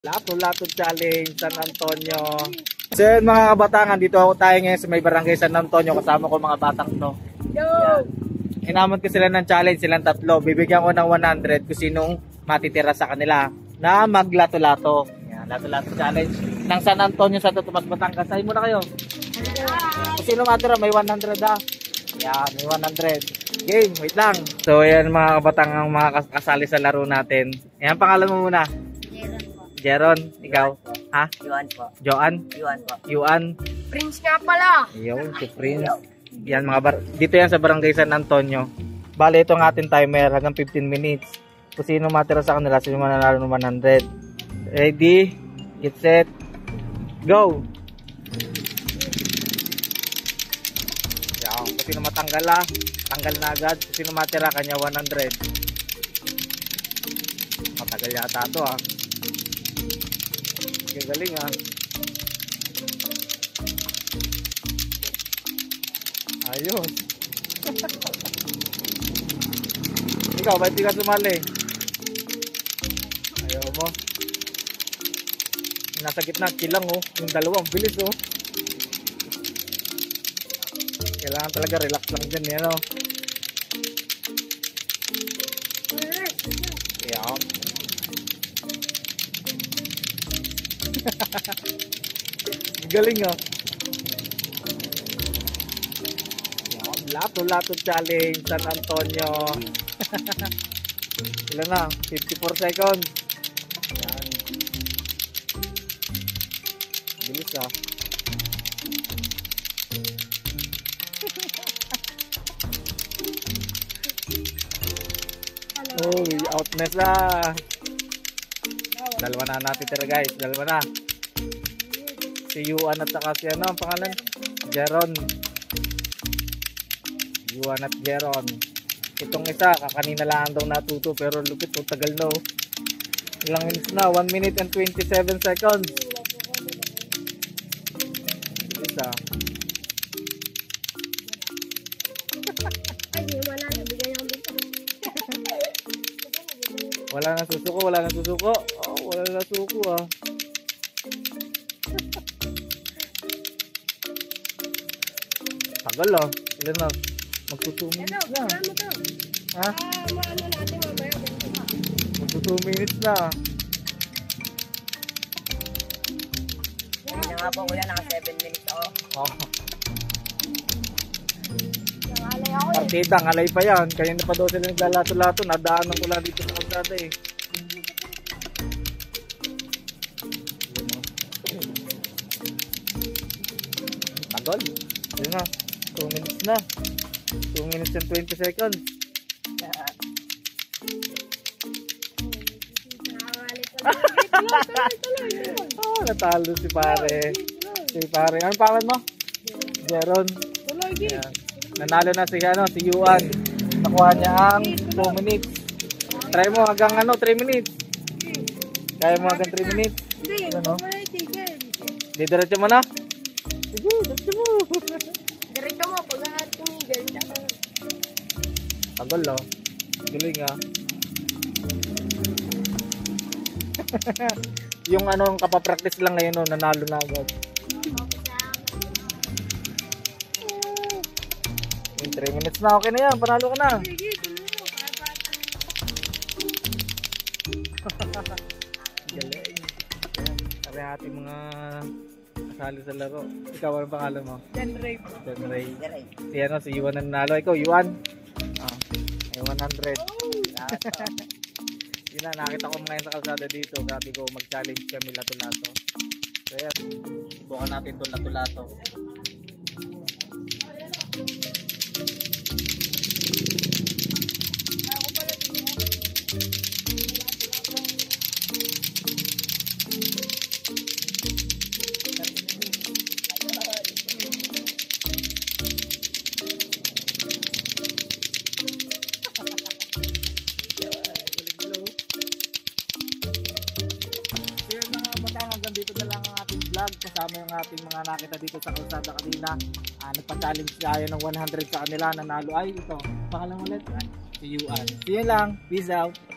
Lato-Lato Challenge, San Antonio. So yun mga kabatangan, dito ako tayo ngayon sa may barangay San Antonio. Kasama ko mga batang to. Yo! Inamon ko sila ng challenge, silang tatlo. Bibigyan ko ng 100 kung sinong matitira sa kanila na maglato-lato. Yan, Lato-Lato Challenge ng San Antonio sa Totomas, Batangas. Sahin muna kayo. Kung sino matira, may 100 ah. Yan, may 100. Game, wait lang. So yan mga kabatangang mga kasali sa laro natin. Yan, pangalan mo muna. Jeron, ikaw? Ha? Yuan po. Joan? Yuan po. Yuan? Prince nga pala. Yung si Prince. Yan mga dito yan sa barangay San Antonio. Bale ito ang ating timer hanggang 15 minutes. Kung sino matira sa kanila, sino mananalo ng 100. Ready? Get set. Go! Yan. Kung sino matanggal tanggal na agad. Kung sino matira, kanya 100. Matagal yata ito Galing Ayun. Ikaw, ba't di ka sumali? Ayaw mo. Nasa gitna, kilang yung dalawang bilis Kailangan talaga relax lang dyan Yeah. Galing Lato-Lato Challenge San Antonio. Ilan na? 54 seconds. Yan. Bilis outness Dalawa na natin tira guys. Dalawa na. Si Yuan at saka si ang pangalan? Jeron. Yuan at Jeron. Itong isa, kakanina lang daw natuto pero lupit tagal Ilang minutes na? 1 minute and 27 seconds. Isa. Wala na susuko. Wala na suko Tagal Ilan na? Magto 2 minutes na. Ha? Magto 2 minutes na. Hindi na nga po kuya, naka 7 minutes ako. Partida, ngalay pa yan. Kanina pa daw sila naglalato-lato. Nadaanan ko lang dito sa kalsada Tagal. Yun na. 2 minutes na. 2 minutes and 20 seconds. Natalo si pare. Anong pangalan mo? Jeron. Yan. Nanalo na si Yuan. Nakuha niya ang 2 minutes. Try mo hanggang 3 minutes. Kaya mo hanggang 3 minutes. Hindi, diretso mo na? Sige, diretso mo. Diretso mo, pag tumigil. Tagal Galing Yung kapapractice lang ngayon nanalo na agad. In 3 minutes na, okay na yan, panalo ka na. Galing. Sabi ating mga kasali sa laro. Ikaw, ano pangalan mo? John Ray. Si Yuan na nanalo. Ikaw, Yuan? May 100. Yun na, nakita ko ngayon sa kalsada dito. Sabi ko, mag-challenge kami lato-lato. So yan, subukan natin itong lato-lato. Hanggang dito na lang ang ating vlog kasama yung ating mga nakita dito sa kalsada kanina. Nagpa-challenge tayo ng 100 sa kanila. Nanalo ay ito. Pangalan ulit? Si Yuan. See you lang. Peace out.